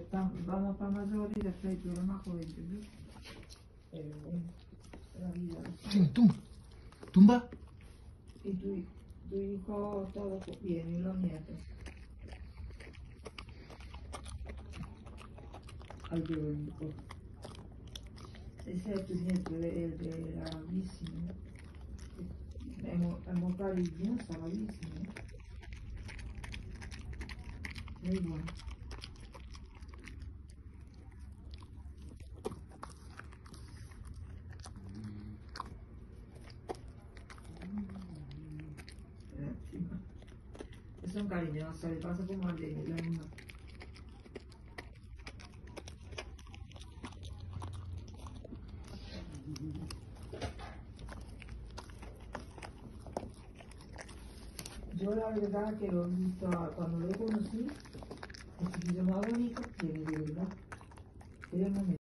vamos para mayor y después tú eres más joven que yo. Pero bueno, la vida. Sí, tumba. Tumba. Y tu hijo todo bien y los nietos. Ay, qué bonito. Ese es tu nieto, el de la bici, ¿no? Hemos cariñosa la bici, ¿no? Muy bueno. Son cariñosas, le pasa como al de la misma. Yo la verdad que lo he visto cuando lo conocí, el chiquillo más bonito, tiene de verdad.